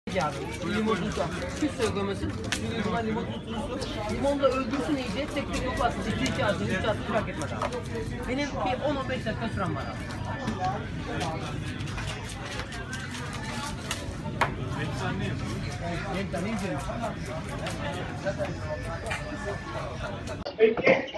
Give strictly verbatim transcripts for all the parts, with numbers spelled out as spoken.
Abi, limon tuzu. Hiç söylemesin. Çünkü bunlar limon tuzu. Limonla öldürsün iyice. Tek tek yok atsın. iki iki atsın. üç atsın. Fark etmez abi. Benim bir on on beş dakika sürem var abi. Ben tane izliyorum. Peki.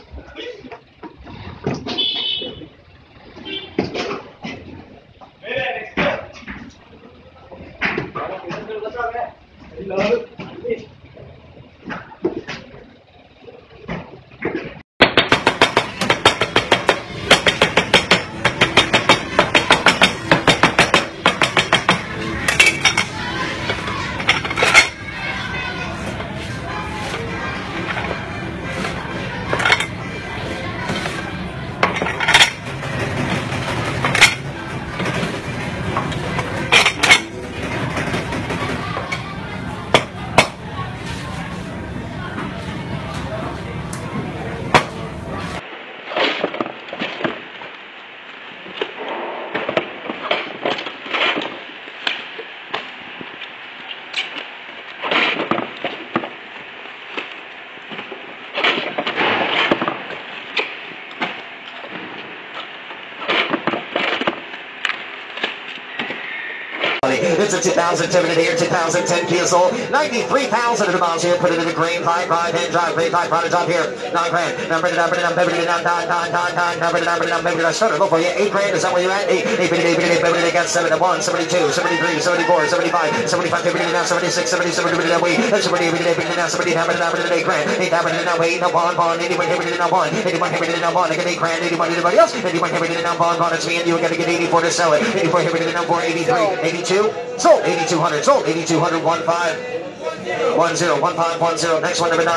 It's a two thousand seven here, two thousand ten years old, ninety-three thousand of the miles here, put it in the green, five, five, hand drive, green, five, product drop here, nine grand, number it, number it, number it, number it, number it, number it, number it, number it, I started look for you, eight grand, is that where you're at? Eight, eight, eight, eight, eight, eight, eight, eight, got seven, one, seventy-two, seventy-three, seventy-four, seventy-five, seventy-five, seventy-nine, seventy-six, seventy-seven, seventy-eight, seventy-eight, seventy-nine, eight grand, eight thousand, eight, no one, one, eighty-one, eighty-one, one, eighty-one, eighty-one, one, I get eight grand, eighty-one, anybody else? eighty-one, eighty-one, one, one, it's me and you, gotta get eighty-four to sell it, eighty-four, eighty-one, four, eighty-three, eighty-two, sold, eighty-two hundred, sold, eighty-two hundred, one, five, one, zero, one, five, one, zero, next one, number nine.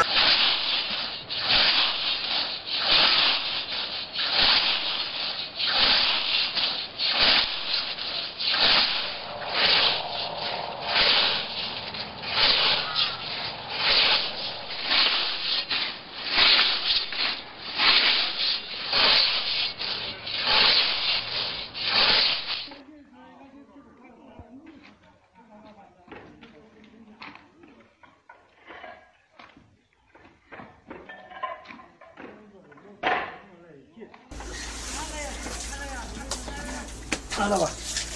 Araba.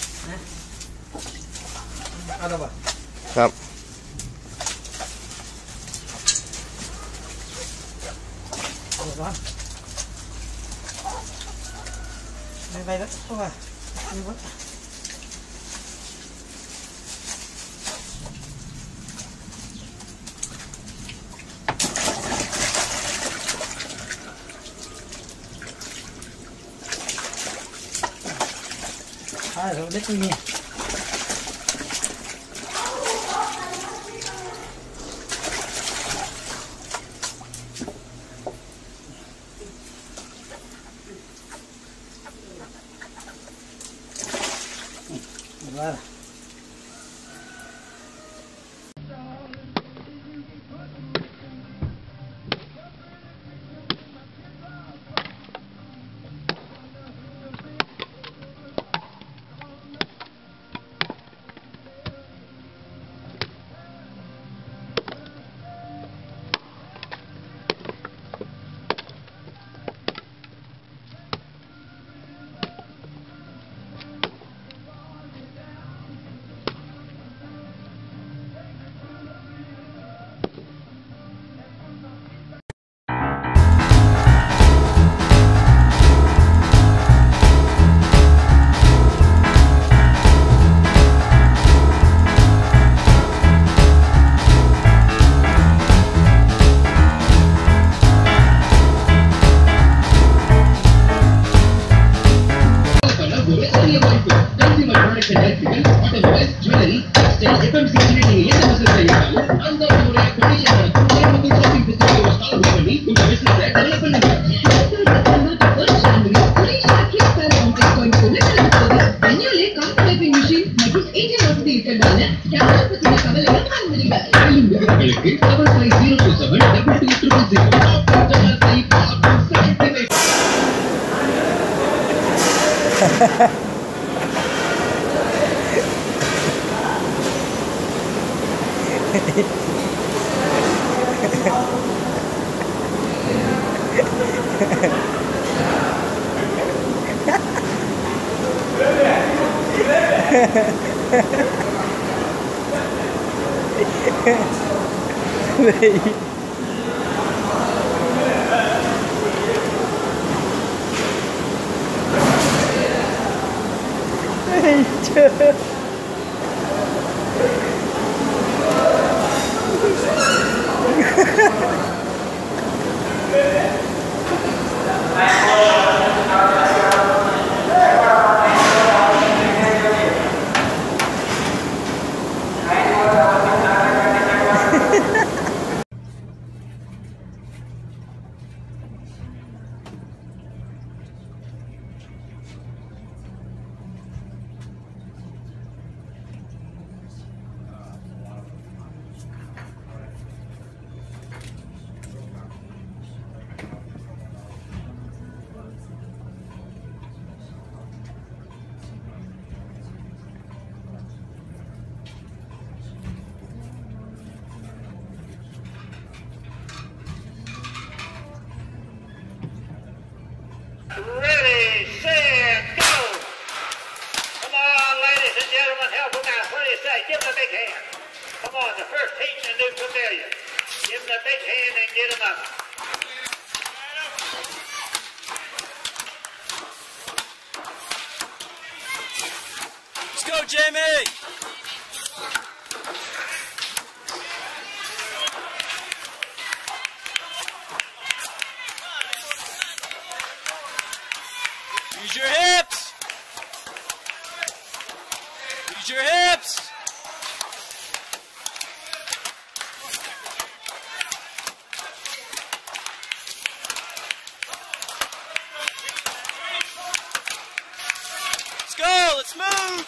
Araba. ครับ Araba. Đây đây đó, không à. Đi mất. À, rồi đứt đi. Rồi. Ready, set, go! Come on, ladies and gentlemen, help them out. What do you say? Give them a big hand. Come on, the first heat in the new pavilion. Give them a big hand and get them up. Let's go, Jamie! Use your hips! Use your hips! Let's go! Let's move!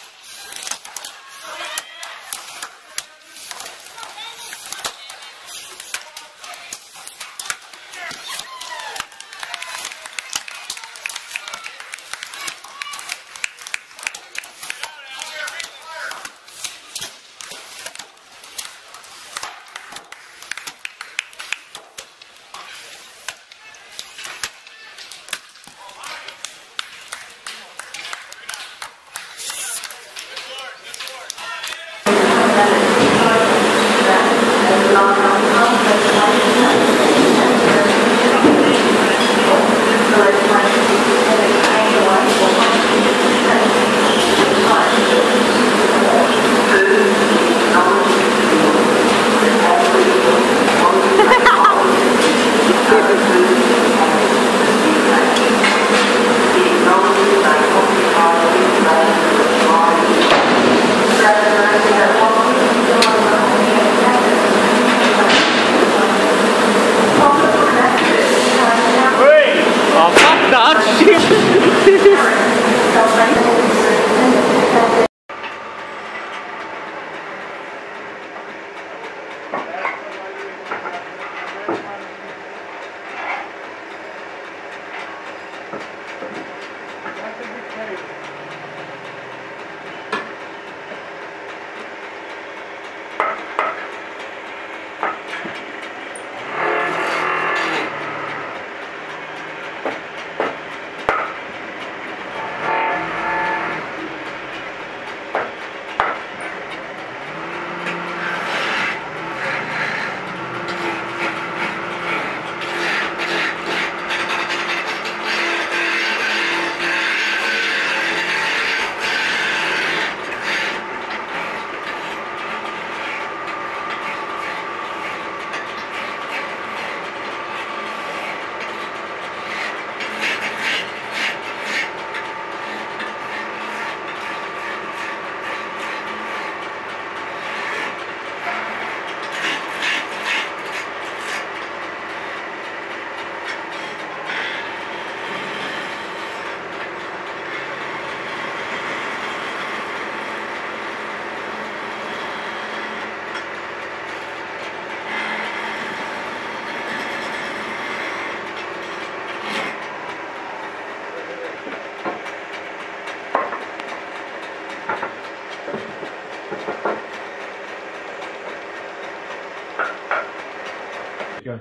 Go.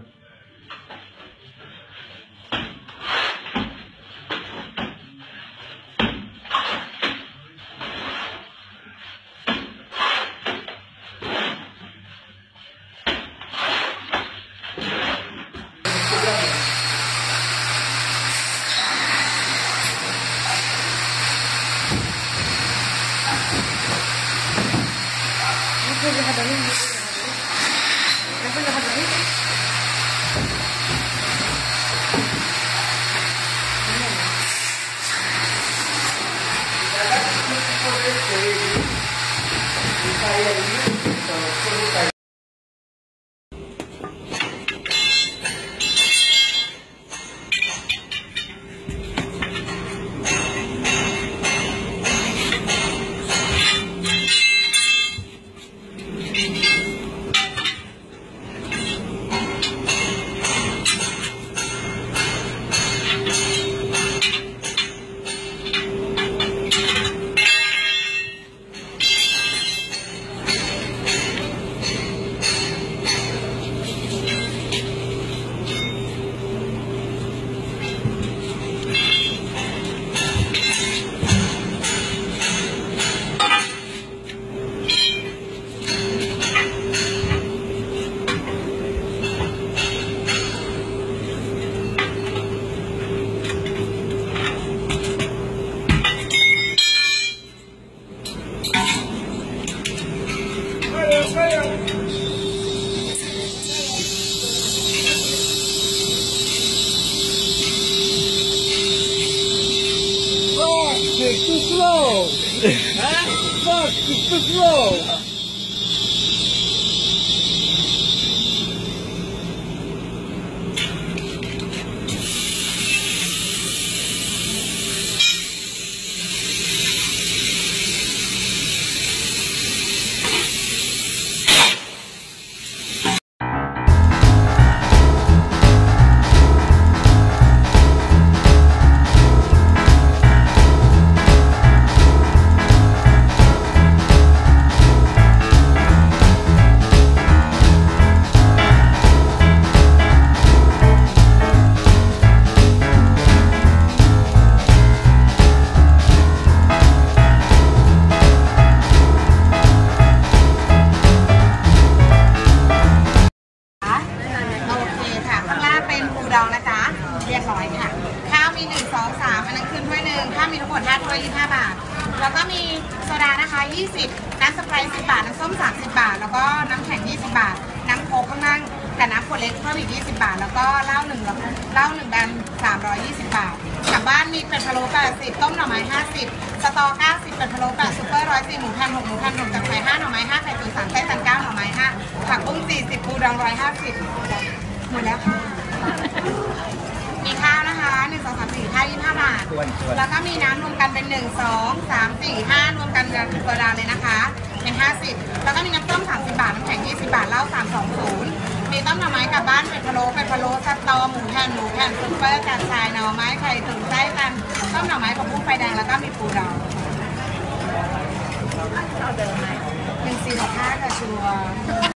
It's too slow. Huh? Fuck, it's too slow.เรียบร้อยค่ะข้าวมีหนึ่ง สอง สามอันนั้นคืนถ้วยหนึ่งข้าวมีทั้งหมดห้าถ้วยยี่สิบห้าบาทแล้วก็มีโซดานะคะยี่สิบน้ำสไปร์สิบบาทน้ำส้มสามสิบบาทแล้วก็น้ำแข็งยี่สิบบาทน้ำโค้กข้างล่างแต่น้ำขวดเล็กเพิ่มอีกยี่สิบบาทแล้วก็เหล้าหนึ่งเหล้าหนึ่งแบนสามร้อยยี่สิบบาทกลับบ้านมีเป็ดพะโล้แปดสิบต้มหน่อไม้ห้าสิบสตอเก้าสิบเป็ดพะโล้แปดซุปเปอร์ร้อยสี่หมูแผ่นหกหมูแผ่นหกจากไข่ห้าหน่อไม้ห้าไข่ตุ๋นสามไส้ตันเก้าหน่อไม้ห้าผักบุ้งสี่สิบปูดองร้อยห้าสิบหมดแล้วค่ะมีข้าวนะคะหนึ่ง สอง สาม สี่ ห้า ยี่สิบห้าบาทแล้วก็มีน้ำรวมกันเป็นหนึ่ง สอง สาม สี่ ห้ารวมกันกับโซดาเลยนะคะเป็นห้าสิบแล้วก็มีน้ำต้มสามสิบบาทน้ำแข็งยี่สิบบาทเหล้าสามสองศูนย์มีต้มหน่อไม้กลับบ้านเป็ดพะโล้เป็ดพะโล้สตอหมูแผ่นหมูแผ่นซุปเปอร์กระชายหน่อไม้ไข่ตุ๋นไส้ตันต้มหน่อไม้กับกุ้งไฟแดงแล้วก็มีปูดองหนึ่งสี่หกห้าค่ะชัวร์